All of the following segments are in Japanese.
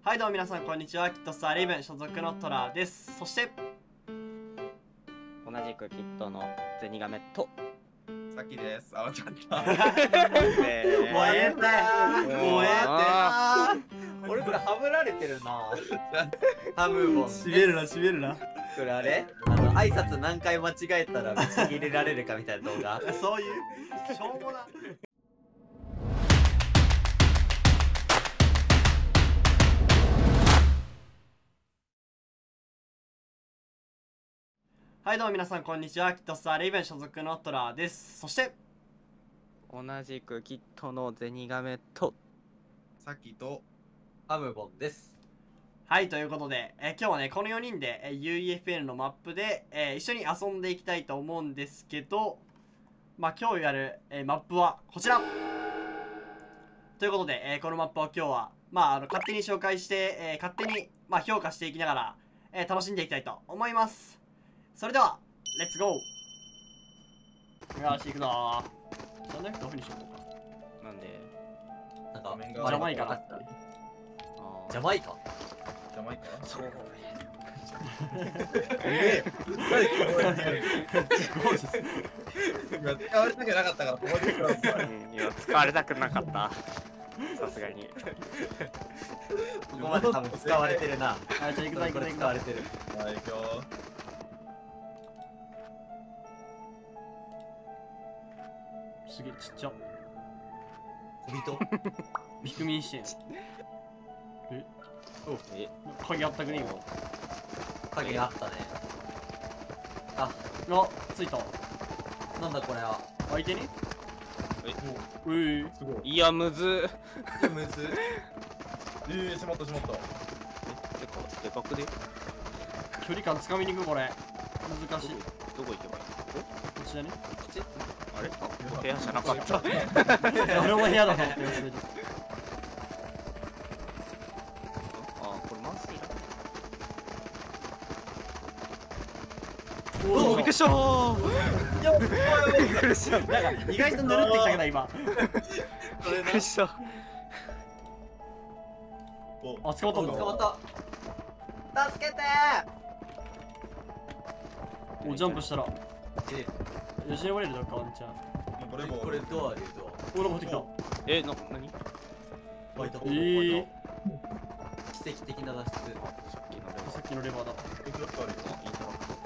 はいどうも皆さんこんにちは。キットスターレイブン所属のトラです。そして同じくキットのゼニガメとさっきです。あ、ちょっと。 もうええてもうええ俺これハムられてるな。ハムボン。 しめるなしめるな。 これあれ？挨拶何回間違えたらぶち切れられるかみたいな動画。 そういうしょうもな。はいどうも皆さんこんにちは。キットスターレイブン所属のトラです。そして同じくキットのゼニガメとさっきとハムボンです。 はいということで、今日はねこの4人で、UEFN のマップで、一緒に遊んでいきたいと思うんですけど、まあ今日やる、マップはこちらということで、このマップを今日はまあ勝手に紹介して、勝手にまあ評価していきながら、楽しんでいきたいと思います。それではレッツゴー。よし行くぞー。なんでどういうふうにしようか。 なんでなんか画面がジャマイカだ。 ジャマイカ。 ジャマイカ。 そう今使われたくなかったから覚えてください。 いや使われたくなかったさすがにここまで多分使われてるな。 はいじゃあ行くぞ行くぞ行くぞ。 使われてる。 はい、行くよ。 すげえちっちゃ。 小人。 ビクミン視点。 え鍵あったくね今。 影あったね。あ、 ついた。 なんだこれは。 相手におういすごい。 いやむずむず。 しまったしまった。 でかくで距離感つかみにくいこれ。難しい。 どこ行けばいいこっちだね。 こっち？ あれ部屋じゃなかった俺も部屋だと思ってます。 あこれマウスいらおおびっくりしたーびっくりしたなんか意外とぬるってきたけど今。 びっくりしたお、 あ捕まったんだ。 捕まった。助けておジャンプしたら。 ー。 吉野割れるだかワンちゃん。 これもこれドアでドア。 おなんか入ってきた。 何バイト。 奇跡的な脱出。 さっきのでもさっきのレバーだ。 エクロットあるよ。 インタラクト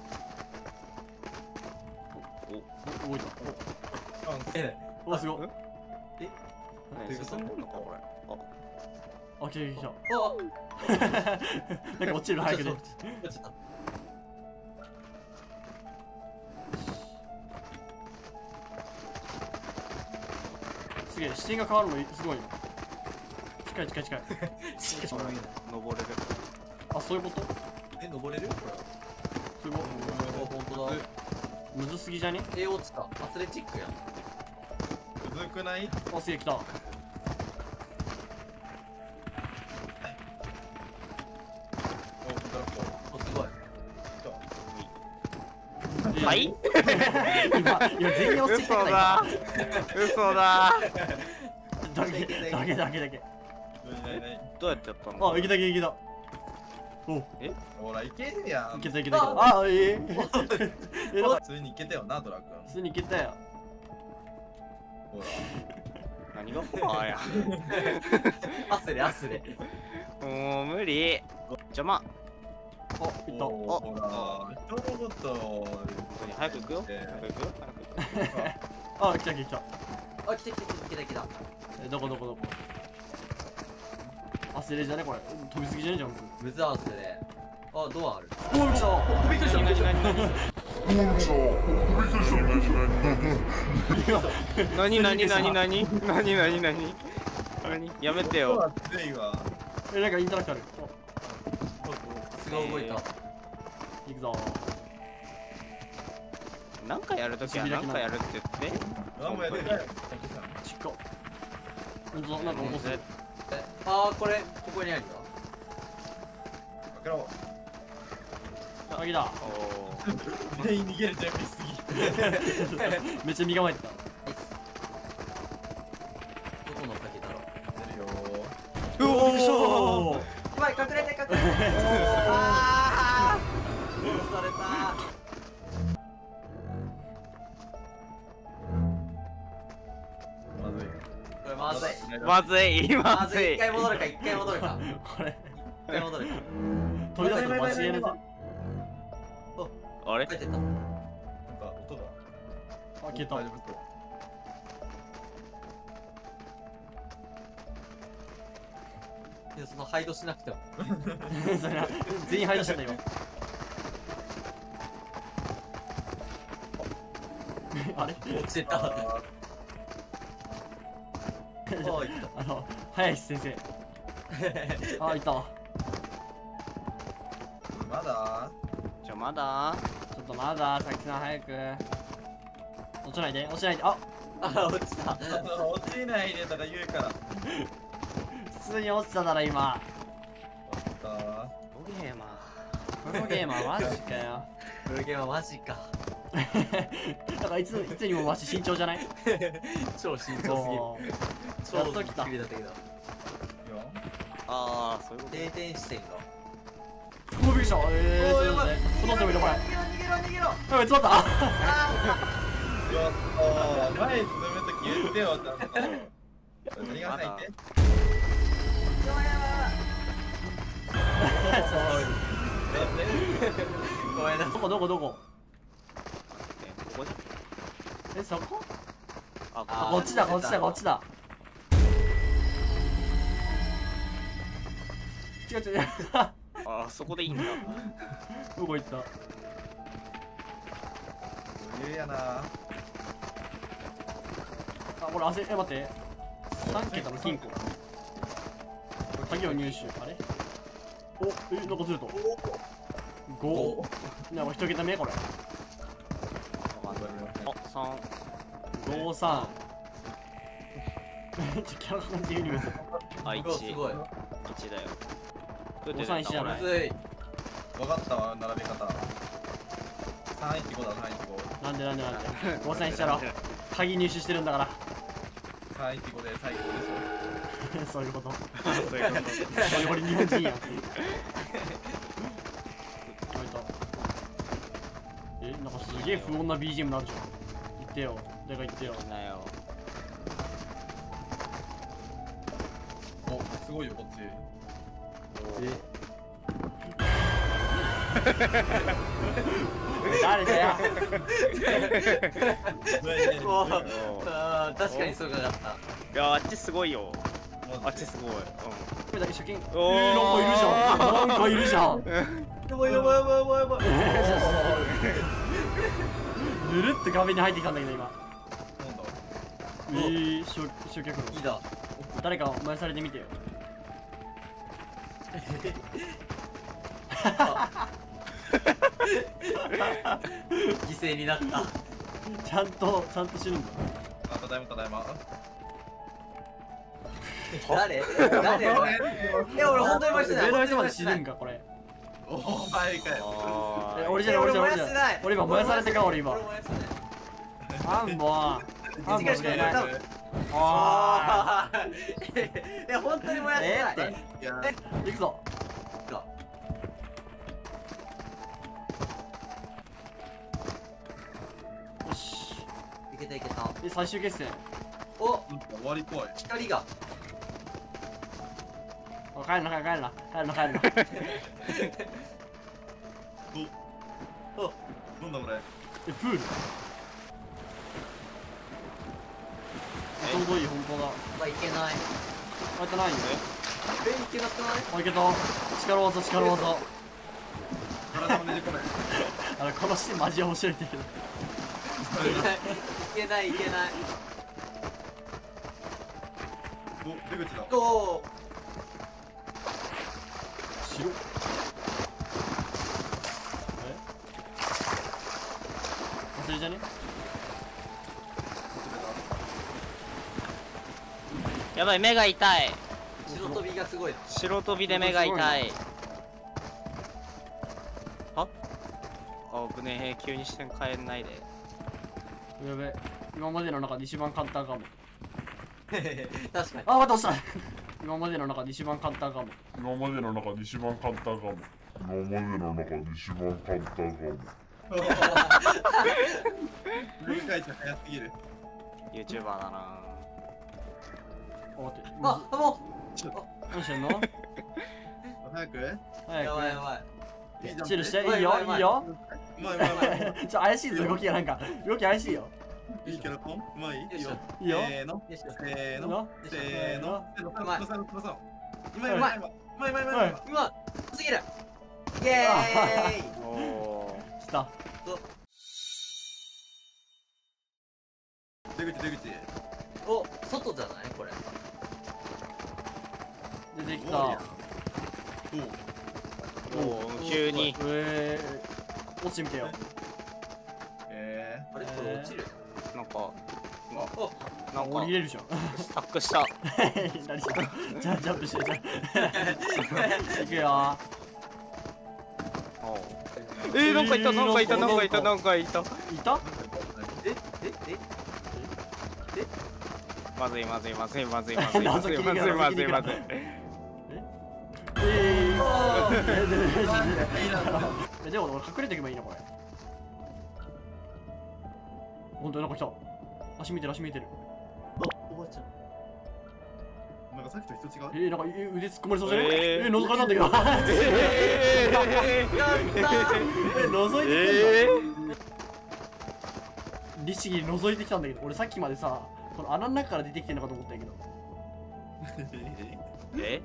お動いた。おすごい。 進んでんのかこれあ来た来た。 あ、 なんか落ちる早くね。 落ちた。 すげえ視点が変わるのすごい。近い近い近い。 登れるあそういうこと？ 登れる？ すごい。 本当だ。 むずすぎじゃね？ 落ちた。アスレチックやん。 むずくない？ あすげえ来た。 お、すごい。 はい今全員落ちてきた嘘だ嘘だだけ。 どうやってやったのあいけたいけた。おほら、いけるやん。 いけたいけた。あえ普通にいけたよな、トラック。 普通にいけたよ。 ほら。 何があやアスレ。 もう無理邪魔あいった。 ほら。人のこと早く行くよ早く行くよあ来た。 あ、来た。 どこ焦れじゃねこれ。飛びすぎじゃねジャンプ。 ムズアスレ。あ、ドアある。 おお来た。びっくりした。 何やめてよ熱いわ。 なんかインタラクトある。 すごい動いた。 行くぞ。 なんかやるときはなんかやるって言ってあ、もうやってないよ。 ちっか。ほんとだなんか落とす。 あー、ここにあるよ。 開けろ。 あ来た。 全員逃げる準備しすぎ。 めっちゃ身構えてた。 どこの鍵だろう。 出るよおお隠れてああ殺された。これまずいまずいまずい一回戻るか一回戻るかこれ一回戻るか。 取り出すの間違いないぞ。 あれ帰ってったなんか音が。 あ、消えた。 大丈夫そう。 いやそのハイドしなくてもそれな全員入りしちゃった今。あれ落ちてた。 あおいった林先生。あ、いたわ。 ーまだまだちょっとまだ、さきさん早く。落ちないで、落ちないで。あ、 あ落ちた。 落ちないでとか言うから。 普通に落ちたなら今。 落ちた。 ゲーマプロゲーマーマジかよ。 プロゲーマーマジか。 だからいつにもわし慎重じゃない？ 超慎重すぎる。 おー超やっと来たびっくりだったけど。 ああそういうこと定点視点が。 おびっくりした。ちょっと待って。この人もいるこれ。やばい、詰まった。 ちょっと前進むとき言ってよちゃんと。何が入ってごめんなさい。 どこここじえ、そこ？ ゃあ、こっちだ、こっちだ、こっちだ。違う違う違う。 あそこでいいんだどこ行った？ 余裕やな。 あ、これ待って。3桁の金庫。鍵を入手。あれ？お、なんかずると。5。なんか1桁目これ。 あ 53。ちょキャラ感じユニバース。 あ1 すごい。 1だよ 53一じゃないむずい。 分かったわ並べ方。315だ315。 なんで53したら鍵入手してるんだから。 315で最高でしそういうこと。 そういうことこれ日本人やん。なんかすげえ不穏な BGM になるじゃん。言ってよ。誰か言ってよ。 なよょ。おすごいよこっち。 誰だよ。 おあ確かにそうかかった。 いやあっちすごいよあっちすごいこれだけ初見。 おーなんかいるじゃん。 やばいやばいやばいやばいやばい。 ぬるっと画面に入ってきたんだけど今。 なんだ。 焼却炉。 いいだ。 誰か燃やされてみてよ。 犠牲になった。 ちゃんと死ぬんだ。 あただいまただいま。 誰俺本当に燃やしてない。 上の人まで死ぬんかこれ。 お前かよ。 俺じゃない俺じゃない俺燃やしてない。 俺今燃やされてか俺今。 俺燃やしてない。 半本。半本しかいない。あああ。いや本当に燃やしてない。 いやあ。行くぞ。よし。 いけたいけた。 最終決戦。 おなんか終わりっぽい。 光が。 帰るな。 なんだこれ。 プール。ちょうどいい本当だ。 まあいけない。 あいたないよ。 いけなくない？ あいけた。力技。 体もねじ込め。 このシーンマジ面白いんだけど。 いけない。 お出口だ。 おお。 白。忘れじゃね？ やばい目が痛い白飛びがすごい。 白飛びで目が痛いあぶねえ急に視点変えないでやべ。今までの中で一番簡単かも。 確かに。 あ、また落ちた。 今までの中で一番簡単かも。 今までの中で一番簡単かも。今までの中で一番簡単かも。 振り返って早すぎる。 YouTuber だな。 お待って。 あ、も何してんの？ 早くう早やばいやく。 ばい。 チルして。いいよ、いいよ。 うまいうまいうまい。 怪しいぞ、動きがなんか。動き怪しいよ。 いいキャラコンうまいいいよ。 いいよ。 せーの。 よいしょ。 せーの。せーの。うまいうまいうまいうまいうまいうまいうまいうすぎる。イエーイ。 おお。 来た。 出口出口。 お、外じゃないこれ。 出てきた。 おおお、急に。 落ちてみてよ。 あれこれ落ちる。 なんか、 お、 なんか降りれるじゃん。 スタックした。 何してんの？ジャンプしてるじゃん。行くよ。 なんかいた、なんかいた、なんかいた、なんかいた。 いた？ えまずいまずいまずいまずいまずいまずいまずいまずいまずい。 でも俺隠れていけばいいのこれ。本当になんか来た。足見てる足見てる。 おばちゃん。 なんかさっきと人違う。 なんか腕突っ込まれそうじゃね？覗かれたんだけど。 やった覗いてきたんだ。律儀覗いてきたんだけど、俺さっきまでさ、この穴の中から出てきてんのかと思ったんやけど。 え？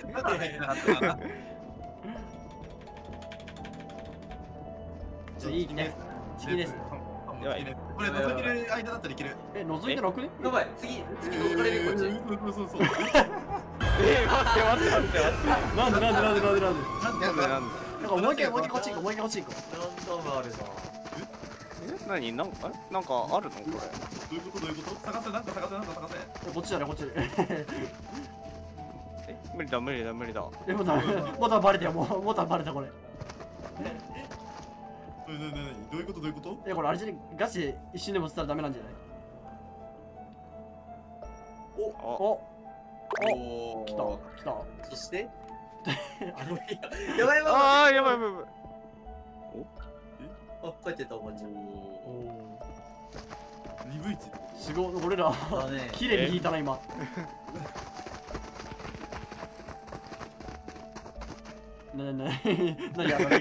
いいね。次です。 これ覗いてる間だったらいける。 覗いてなくね？ やばい、次覗かれるこっち。 そう。 待って待って待って待って。 なんでなんでなんで。 なんかもう一回こっち行こう、もう一回こっち行こランダムあるな。 何なんかあるのこれ。 どういうこと探せなんか探せ。 う。こっちだね、こっち。 無理だ無理だ無理だ。 もうだバレたよ、もうだバレたこれ。 どういうことこれあれじゃね、ガチで一瞬でも釣ったらダメなんじゃない？お来た。 そしてあやばいやばい。 ああやばいやばい。 あ、帰ってたおばちゃん。 鈍いち。 すごい、俺らだね。 綺麗に引いたな今。何やろ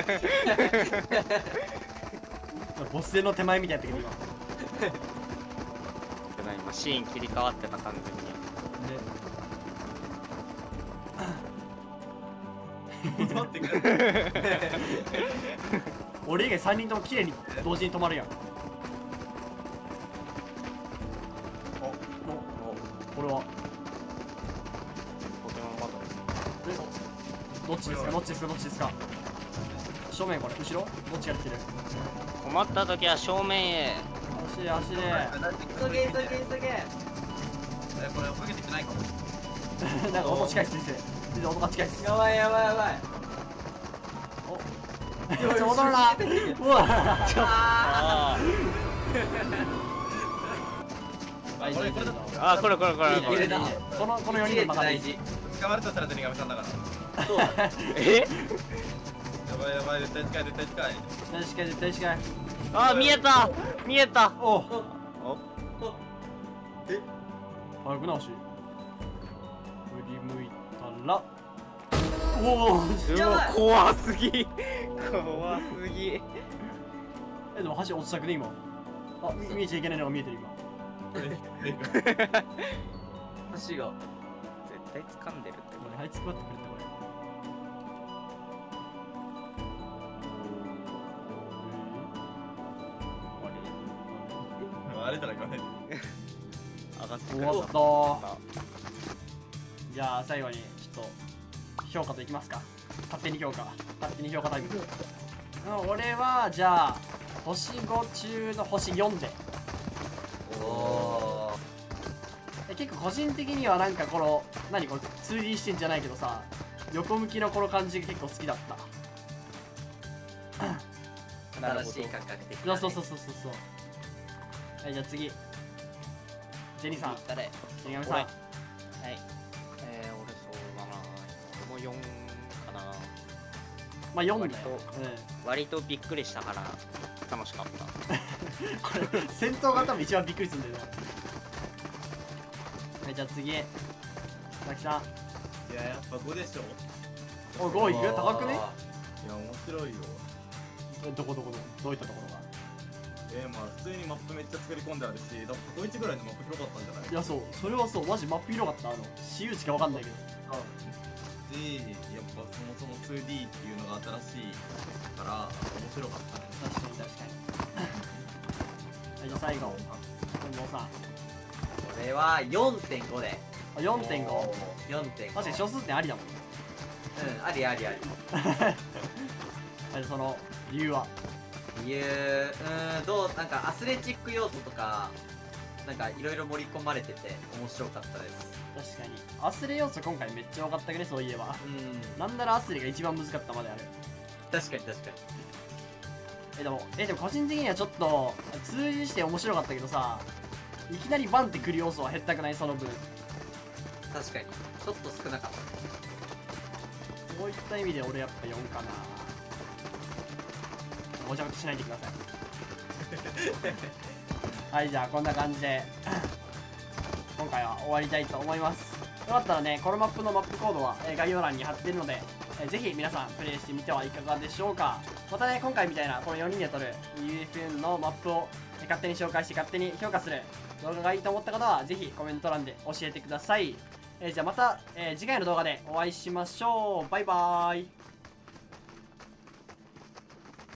ボス戦の手前みたいなやったけど今シーン切り替わってた完全に。 待ってくれ。 俺以外3人とも綺麗に同時に止まるやん。これはポケモンバトル。 どっちですか？正面これ後ろどっちが来てる？ 困った時は正面へ。 足で急げ。 これ追っかけてきてないかも。 なんか音近いっす先生音が近いっす。 やばい。 ちょっと踊るな。うわあこれ。 この4人で任せて。 捕まるとしたらゼニガメさんだから。 そう。 え？ やばい絶対近い。 絶対近い。 あ見えた。 おお早くな足振り向いたらおお怖すぎ。 でも橋落ちたくね今。見えちゃいけないのが見えてる今。 足が。 絶対掴んでるって。 これはいつくばってくれってこれ。 あれじゃないかね。 上がってく終る。 わったじゃあ最後にちょっと評価といきますか。勝手に評価タイム。俺はじゃあ星5中の星4で。 おー。 結構個人的にはなんかこの何これ 2D 視点じゃないけどさ、横向きのこの感じが結構好きだった。 新しい感覚的なね。 そう。はいじゃあ次ジェニーさん、 誰？ ジェニガメさん。 はい。 まあ4だよ。 割とびっくりしたから楽しかったこれ戦闘が多分一番びっくりするんだよな。はい、じゃあ次佐々木さん。 いや、やっぱ5でしょ。 お5いく高くね。 いや、面白いよ。 どこどういったところが。 まあ普通にマップめっちゃ作り込んであるし、だから過去1ぐらいのマップ広かったんじゃない？ いやそう、それはそう、マジマップ広かった。私有地かわかんないけど。 で、やっぱそもそも 2D っていうのが新しいから面白かったね。 確かに確かに。はい、じゃあ最後近藤さん。 これは4.5で。 あ 4.5。 4.5。 確かに小数点ありだもんね。 うん、ありありあり。 はい、その理由は。 理由、どう、なんかアスレチック要素とか、なんかいろいろ盛り込まれてて面白かったです。 確かにアスレ要素今回めっちゃ多かったけどね、そういえば。 うん、 なんならアスレが一番難かったまである。 確かに確かに。 でも個人的にはちょっと通じして面白かったけどさ、いきなりバンってくる要素は減ったくない？その分確かにちょっと少なかった。 そういった意味で俺やっぱ4かな。ごちゃごちゃしないでください。はい、じゃあこんな感じで今回は終わりたいと思います。よかったらね、このマップのマップコードは概要欄に貼ってるので、ぜひ皆さんプレイしてみてはいかがでしょうか。またね、今回みたいなこの4人で撮る UFN のマップを勝手に紹介して勝手に評価する動画がいいと思った方はぜひコメント欄で教えてください。じゃあまた、次回の動画でお会いしましょう。バイバーイ。